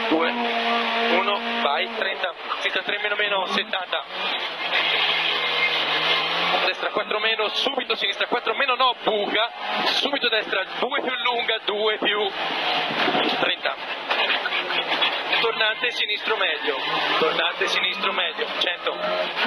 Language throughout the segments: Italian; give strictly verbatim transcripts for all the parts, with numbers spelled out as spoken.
due, uno, vai, trenta, sinistra tre meno meno, settanta, destra quattro meno, subito sinistra quattro meno, no, buca, subito destra due più lunga, due più, trenta, tornante sinistro medio, tornante sinistro medio, cento,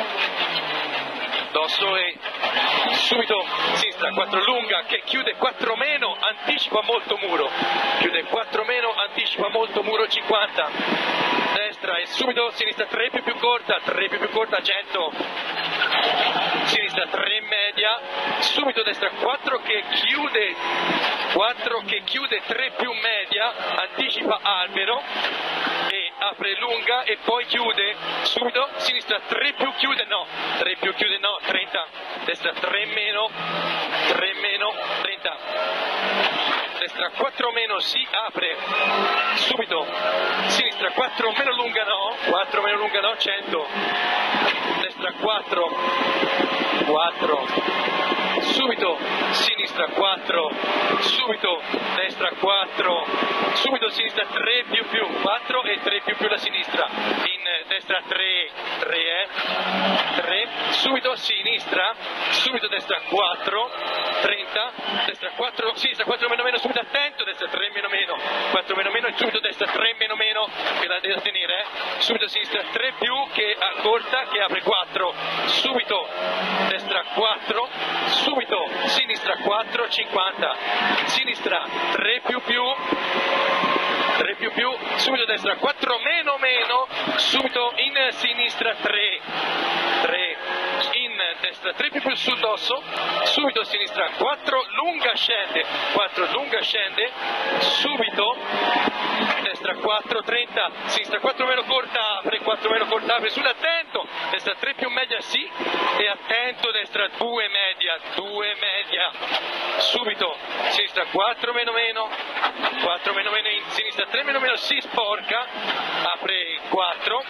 dosso e subito sinistra quattro lunga che chiude quattro meno, anticipa molto muro, chiude quattro meno, anticipa molto muro, cinquanta, destra e subito sinistra tre più più corta, tre più più corta, cento, sinistra tre media, subito destra quattro che chiude, quattro che chiude tre più media, anticipa albero e apre lunga e poi chiude, subito sinistra tre più chiude, no, tre più chiude no, trenta, destra tre meno, tre meno, trenta, destra quattro meno si apre, subito sinistra quattro meno lunga no, quattro meno lunga no, cento, destra quattro, quattro, subito sinistra quattro, subito destra quattro, subito sinistra tre più più, quattro e tre più più la sinistra, in destra tre, tre eh, tre, subito sinistra, subito destra quattro, trenta, destra quattro, sinistra quattro meno meno, subito attento, destra tre meno meno, quattro meno meno e subito destra tre meno meno, che la deve tenere, eh, subito sinistra tre più che accorta, che apre quattro, subito destra quattro, subito sinistra quattro, cinquanta, sinistra tre più più, tre più più, subito destra quattro meno meno, subito in sinistra tre, tre, in destra tre più più sul dosso, subito sinistra quattro lunga scende, quattro lunga scende, subito destra quattro, trenta, sinistra quattro meno corta, apre, quattro meno corta, apre, sull'attento, destra tre più media sì, e attento, destra due media, due media, subito sinistra quattro meno meno, quattro meno meno, in sinistra tre meno meno si sporca, apre quattro,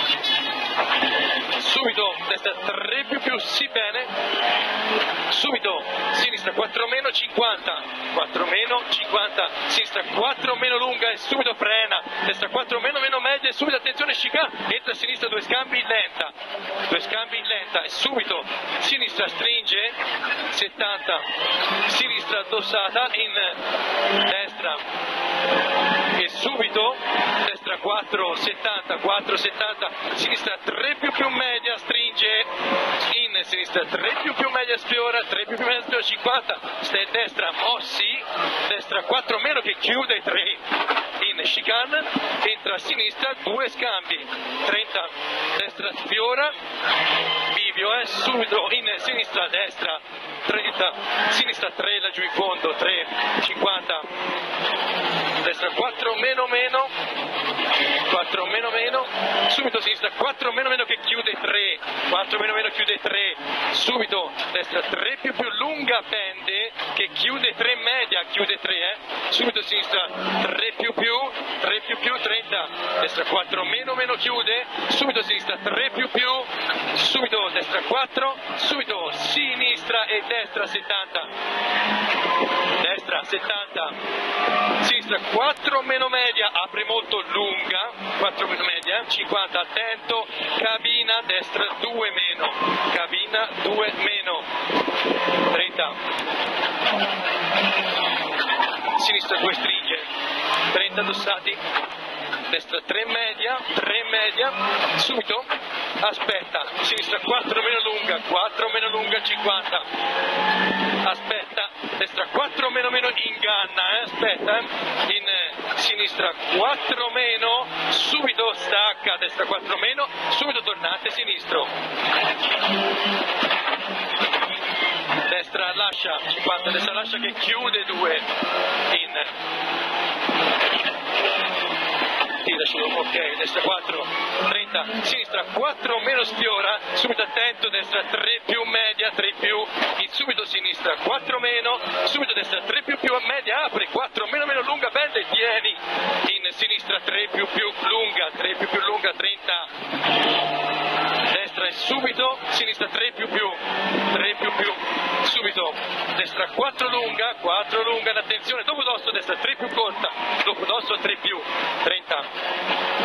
subito destra tre più più sì bene, subito sinistra quattro meno, cinquanta, quattro meno, cinquanta, sinistra quattro meno lunga e subito frena, destra quattro meno meno media e subito attenzione chicane, entra a sinistra due scambi in lenta, due scambi in lenta e subito sinistra stringe, settanta, sinistra addossata in destra e subito destra quattro, settanta, quattro, settanta, sinistra tre più più media stringe, in sinistra tre più più media sfiora, tre più più media sfiora, cinquanta, stai destra mossi, destra quattro meno che chiude tre, in chicane, entra a sinistra due scambi, trenta, destra sfiora, bivio, eh, subito in sinistra destra, trenta, sinistra tre laggiù in fondo, tre, cinquanta, destra quattro meno meno, quattro meno meno, subito sinistra quattro meno meno che chiude tre, quattro meno meno chiude tre, subito destra tre più più lunga pende che chiude tre media, chiude tre, eh, subito sinistra tre più più, tre più più, trenta, destra quattro meno meno chiude, subito sinistra tre più più, subito destra quattro, subito sinistra e destra settanta, destra settanta, sinistra quattro meno media, apre molto lunga, quattro meno media, cinquanta, attento, cabina, destra due meno, cabina due meno, trenta, sinistra due stringe, trenta addossati, destra tre media, tre media, subito, aspetta, sinistra quattro meno lunga, quattro meno lunga, cinquanta, aspetta, destra quattro meno meno, inganna, eh, aspetta, eh, in eh, sinistra quattro meno, subito stacca, destra quattro meno, subito tornante sinistro, destra lascia, cinquanta, destra lascia che chiude due, in ok, destra quattro, trenta, sinistra quattro meno sfiora, subito attento, destra tre più media, tre più, in subito sinistra quattro meno, subito destra tre più più media, apre, quattro meno meno lunga, bende, tieni, in sinistra tre più più lunga, tre più più lunga, trenta, destra e subito, sinistra tre più più, tre più più, subito, destra quattro lunga, quattro lunga, attenzione, dopo dosso, destra tre più corta, dopo dosso tre più, trenta,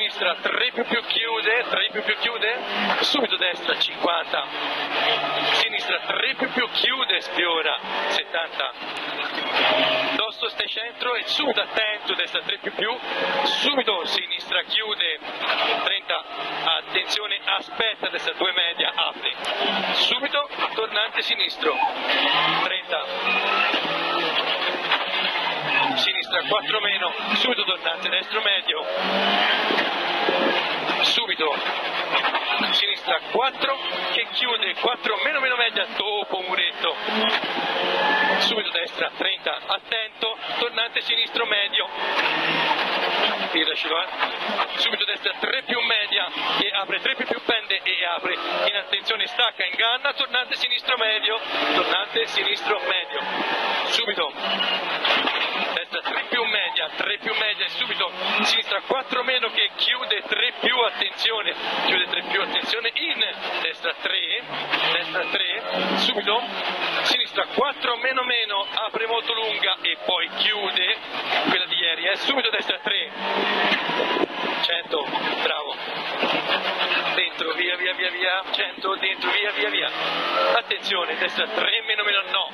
sinistra tre più più chiude, tre più più chiude, subito destra cinquanta, sinistra tre più più chiude, sfiora settanta, dosso stai centro e subito attento, destra tre più più, subito sinistra chiude trenta, attenzione aspetta, destra due media, apri, subito tornante sinistro trenta, sinistra quattro meno, subito tornante destro medio, subito sinistra quattro che chiude quattro meno meno media dopo muretto, subito destra trenta, attento, tornante sinistro medio, tiracelo, eh. Subito destra tre più media e apre, tre più più pende e apre, in attenzione stacca, inganna, tornante sinistro medio, tornante sinistro medio, subito destra tre più media, tre più media e subito sinistra quattro meno che chiude tre più, attenzione, chiude tre più, attenzione, in destra tre, destra tre, subito sinistra quattro meno meno, apre molto lunga e poi chiude, quella di ieri, eh, subito destra tre, cento, bravo, dentro, via via via via, cento, dentro, via via via, attenzione, destra tre meno meno no,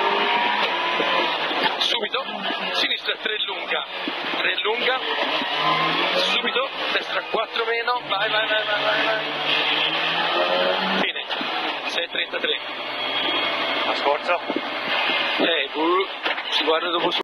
subito, sinistra tre lunga, tre lunga, subito, destra quattro meno, vai vai vai vai vai, vai. Fine, sei trentatré. Ma sforzo? Eh, uh, si guarda dopo su.